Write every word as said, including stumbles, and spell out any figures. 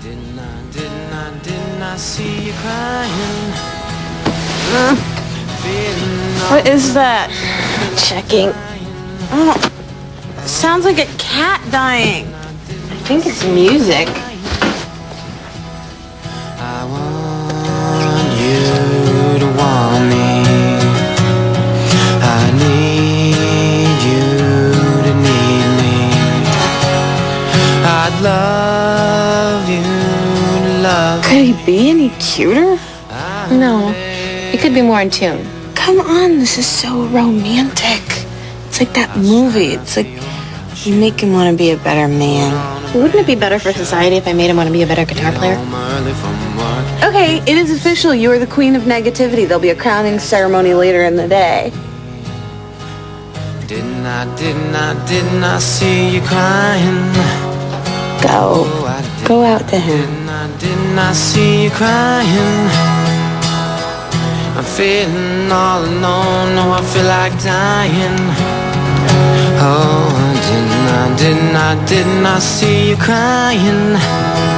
Didn't I, didn't I, didn't I see you crying? Uh, what is that? Checking. Oh, sounds like a cat dying. I think it's music. I want you to want me. I need you to need me. I'd love you to love Could he be any cuter? No, it could be more in tune. Come on, this is so romantic. It's like that movie. It's like you make him want to be a better man. Wouldn't it be better for society if I made him want to be a better guitar player? Okay, it is official. You are the queen of negativity. There'll be a crowning ceremony later in the day. Didn't I, didn't I, didn't I see you crying? Go. Go out to him. Didn't I, didn't I see you crying? I'm feeling all alone, no, I feel like dying. Oh, didn't I, didn't I, didn't I see you crying?